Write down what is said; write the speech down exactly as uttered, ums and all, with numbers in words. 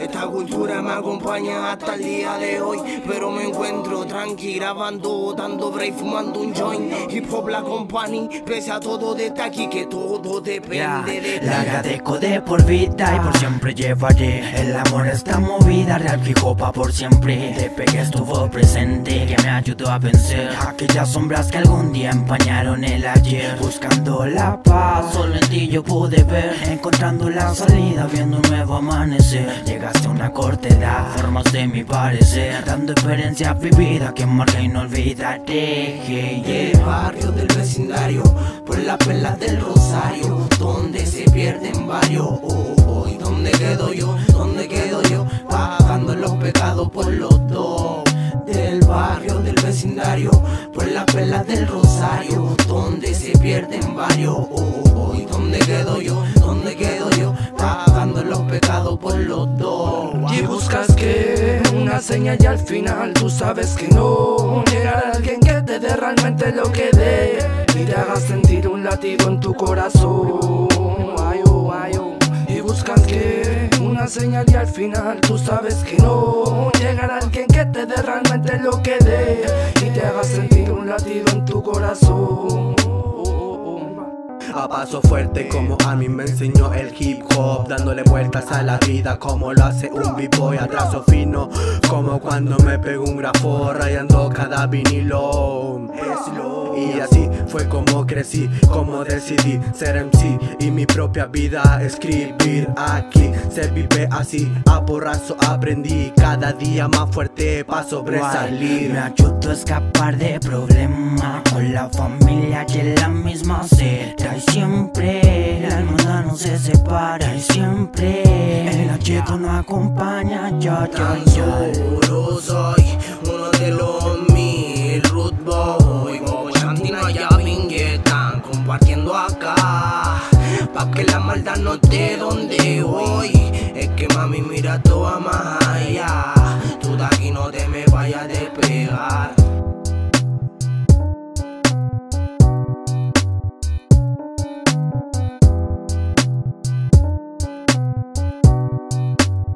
Esta cultura me acompaña hasta el día de hoy, pero me encuentro tranqui grabando, dando break, fumando un joint. Hip Hop La Company, pese a todo desde aquí, que todo depende yeah. de ti. La agradezco de por vida y por siempre llevaré el amor a esta movida, real fijopa por siempre. Te pegué estuvo presente, que me ayudó a vencer aquellas sombras que algún día empañaron el ayer. Buscando la paz, solo en ti yo pude ver, encontrando la salida, viendo un nuevo amanecer. Llegaste a una corta edad, formas de mi parecer, dando experiencia vivida que marca y no olvidaré. Yeah, yeah. El barrio del vecindario, por las perlas del Rosario, donde se pierden varios. Oh, oh, ¿y dónde quedo yo? ¿Dónde quedo yo? Pagando los pecados por los dos. Del barrio del vecindario, por las perlas del Rosario, donde se pierden varios. Oh, oh, ¿y dónde quedo yo? ¿Dónde quedo yo? Pagando los pecados por los dos. Y buscas que una señal y al final tú sabes que no llegará alguien que te dé realmente lo que dé y te haga sentir un latido en tu corazón. Ay, oh, ay, oh. Y buscas que una señal y al final tú sabes que no llegará alguien que te dé realmente lo que dé y te haga sentir un latido en tu corazón. A paso fuerte como a mí me enseñó el hip hop, dándole vueltas a la vida como lo hace un b-boy. A trazo fino como cuando me pego un grafo rayando cada vinilo. Y así fue como crecí, como decidí ser M C y mi propia vida escribir. Aquí se vive así, a porrazo aprendí, cada día más fuerte para sobresalir. Me ayudó a escapar de problemas con la familia y en la misma seta. Y siempre la hermandad no se separa y siempre el acheto no acompaña. Ya, ya, ya. Seguro soy uno de los mil root boy, como Chantina y Pingue están compartiendo acá, pa' que la maldad no esté donde voy. Es que mami mira todo más allá, tú de aquí no te me vayas a despegar.